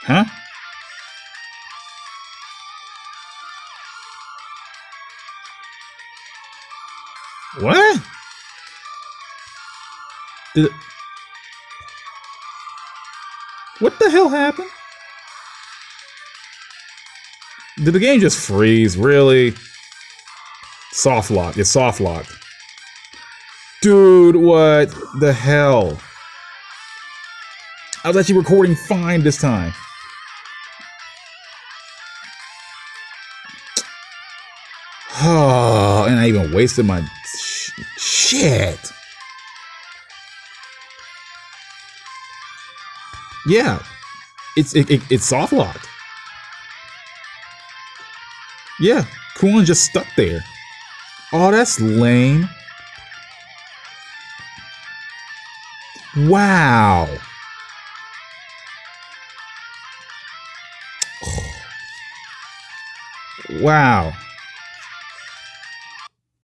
Huh? What? Did it, what the hell happened? Did the game just freeze? Really? Soft lock. It's soft locked. Dude, what the hell? I was actually recording fine this time. Oh, and I even wasted my shit. Yeah, it's soft locked. Yeah, Coolin just stuck there. Oh, that's lame. Wow. Wow.